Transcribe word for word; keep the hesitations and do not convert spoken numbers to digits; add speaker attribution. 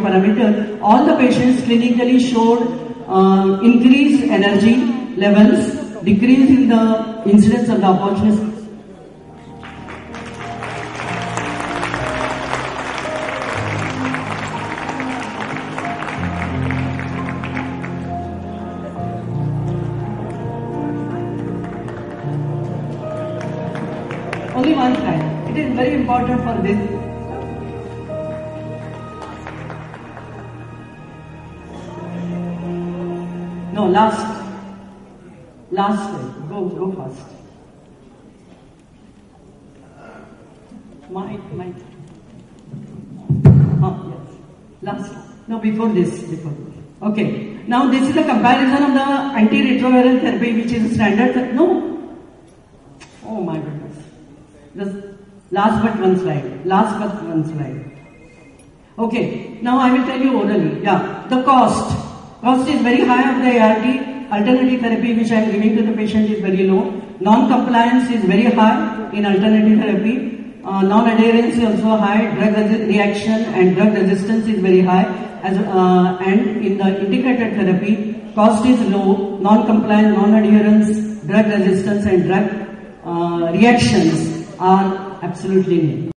Speaker 1: parameter, all the patients clinically showed uh, increased energy levels, decrease in the incidence of the opportunist. Only one slide. It is very important for this. No, last. Last slide. Go, go fast. Mic, mic. Oh, yes. Last. No, before this. Before this. Okay. Now this is a comparison of the antiretroviral therapy, which is standard. No. Oh my goodness. The last but one slide. Last but one slide. Okay. Now I will tell you orally. Yeah. The cost. Cost is very high of the A R T. Alternative therapy which I am giving to the patient is very low. Non-compliance is very high in alternative therapy. Uh, non-adherence is also high. Drug reaction and drug resistance is very high. As uh, and in the integrated therapy, cost is low. Non-compliance, non-adherence, drug resistance and drug uh, reactions are absolutely nil.